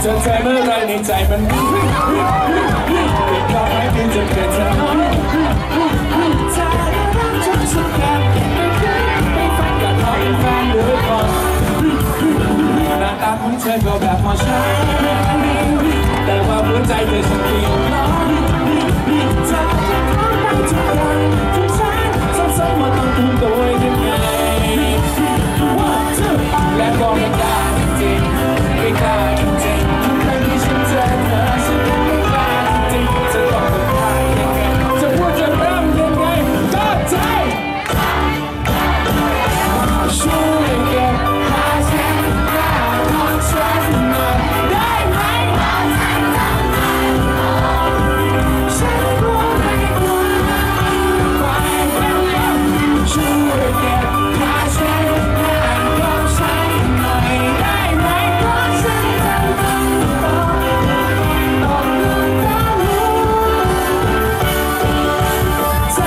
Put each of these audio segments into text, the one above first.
จะใจเมื่อไรในใจมันก็ไม่เป็นจะเกิดเธอใจรักจนสุดแค่ไม่ฝันกับเขาเป็นแฟนหรือก่อนหน้าตาของเธอก็แบบพอใช้แต่ว่าหัวใจเธอฉันเปลี่ยนน้อยเธอจะเข้าไปทุกอย่างทุกฉันซ้ำๆมาต้องทุ่มตัวยังไงและก็ไม่กล้าจริงไม่กล้าจริงไม่มีฉันเจอเธอฉันไม่กล้าจริงจะต้องเป็นใครยังไงจะพูดจะเริ่มยังไงก็ใจช่วยเก็บภาพฉันหน้าของฉันหน่อยได้ไหมฉันกลัวไม่กลัวไปแล้วช่วยเก็บภาพฉันหน้าของฉันหน่อยได้ไหมเพราะฉันทำต้องใจ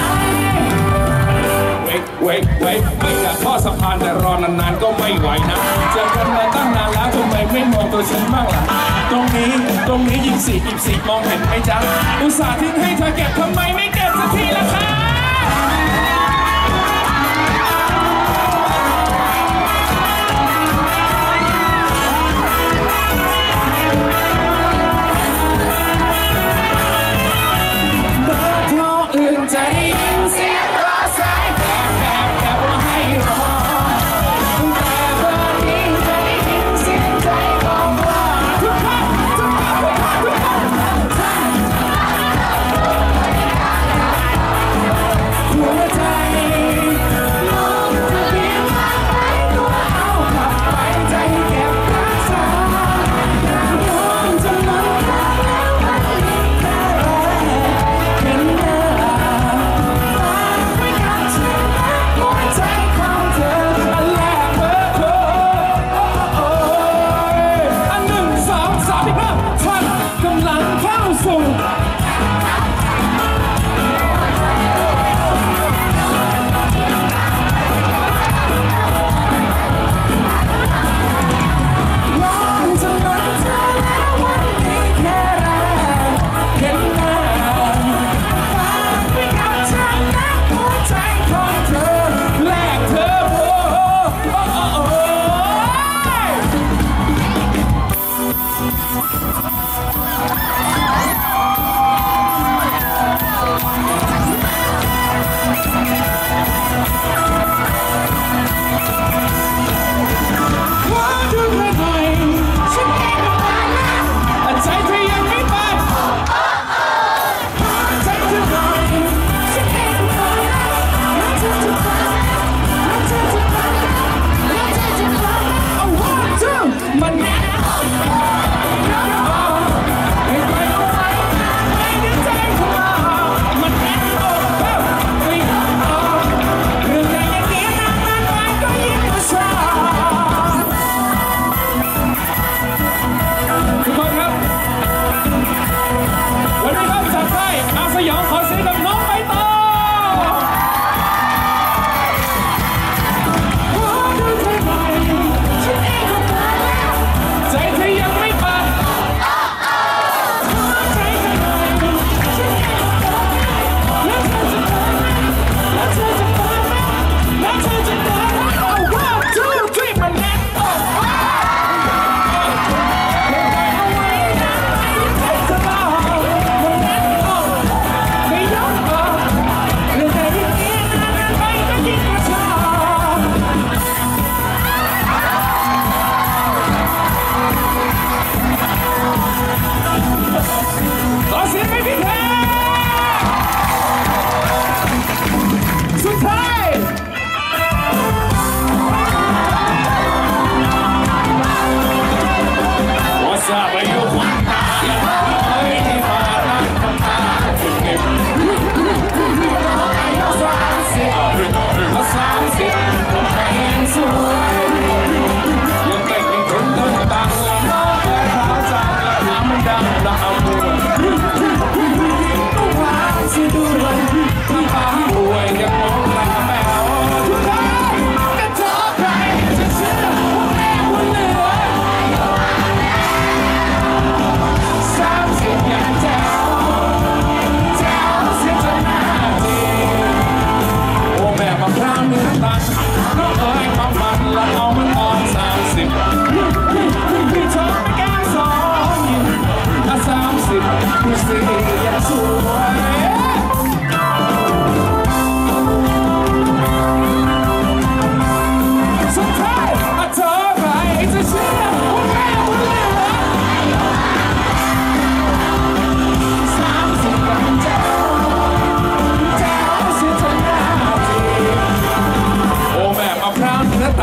เว้ยไม่อยากทอดสะพานแต่รอนานๆก็ไม่ไหวนะเจอกันมาตั้งนานแล้วทำไมไม่มองตัวฉันบ้างล่ะตรงนี้ยิงสี่มองเห็นไหมจ๊ะอุตส่าห์ทิ้งให้เธอเก็บทำไมไม่เก็บสักทีล่ะคะใจยินเสียงรอสายแบบว่าให้รอแต่เบอร์นี้จะได้ยินเสียงใจบอกว่าทุกคน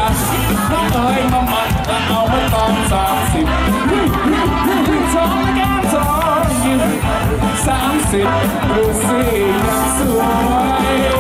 กันน้องเอ๋ยมามันจะเอาไปตอน30ทองแก้มทองยิ้ม30ดูสิยังสวย